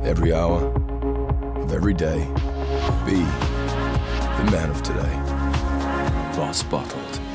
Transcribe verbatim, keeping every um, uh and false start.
every hour of every day. Be the man of today. Boss Bottled.